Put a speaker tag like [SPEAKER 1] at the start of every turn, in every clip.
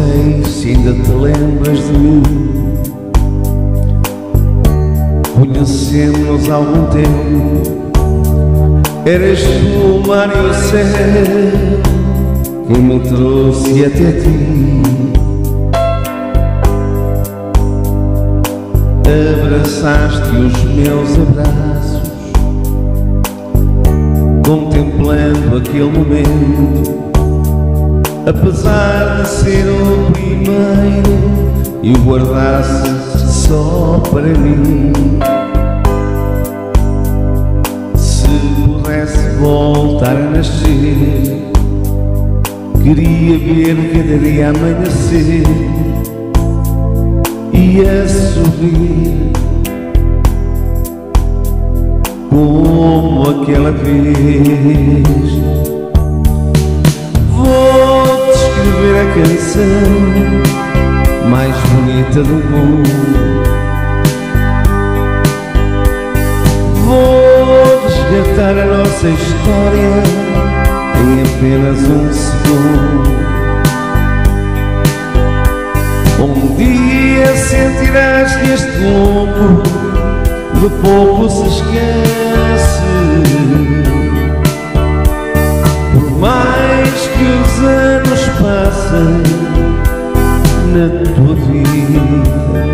[SPEAKER 1] sei se ainda te lembras de mim. Conhecemos há algum tempo. Eras tu o mar e o céu quem me trouxe até ti. Abraçaste os meus abraços, contemplando aquele momento. Apesar de ser o primeiro e o guardasses só para mim. Se pudesse voltar a nascer, queria ver cada dia amanhecer e a sorrir como aquela vez. Vou-te escrever a canção mais bonita do mundo. Vou resgatar a nossa história em apenas um segundo. Um dia sentirás que este louco de pouco se esquece. Por mais que os anos passem na tua vida,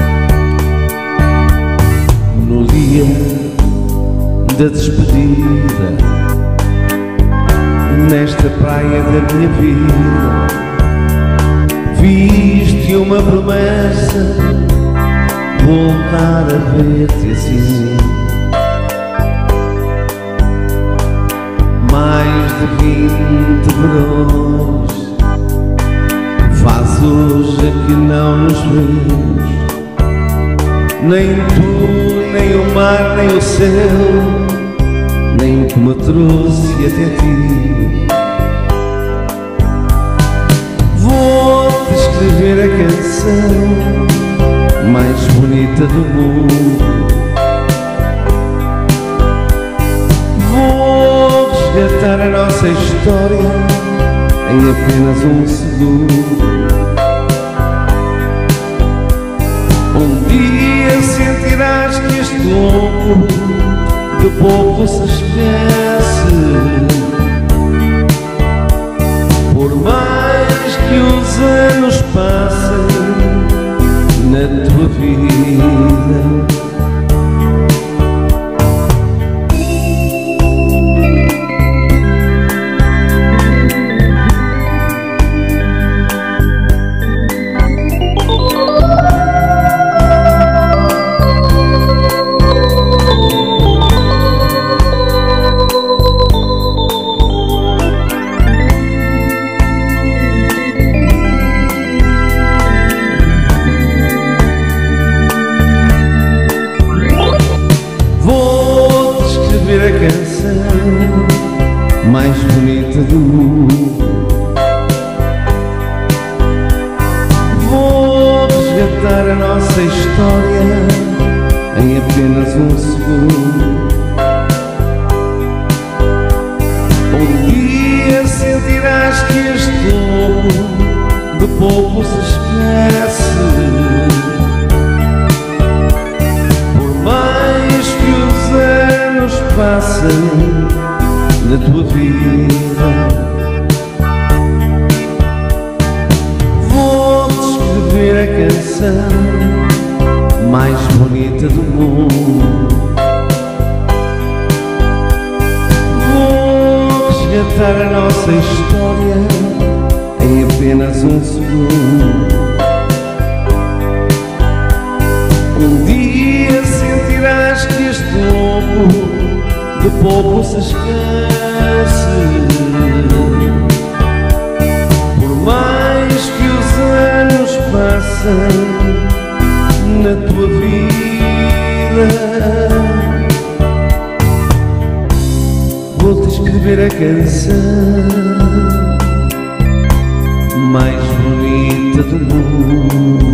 [SPEAKER 1] no dia da despedida, nesta praia da minha vida, fiz-te uma promessa: voltar a ver-te assim. Mais de 20 verões faz hoje que não nos vemos. Nem tu, nem o mar, nem o céu, nem o que me trouxe até ti. Vou-te escrever a canção mais bonita do mundo. Vou resgatar a nossa história em apenas um segundo. Um dia sentirás que este louco de pouco se esquece. Por mais que os anos passem na tua vida, a canção mais bonita do mundo. Vou resgatar a nossa história em apenas um segundo. Um dia sentirás que este louco de pouco se esquece. Passem na tua vida, vou-te escrever a canção mais bonita do mundo. Vou resgatar a nossa história em apenas um segundo. Um dia sentirás que este louco de pouco se esquece. Por mais que os anos passem na tua vida, vou-te escrever a canção mais bonita do mundo.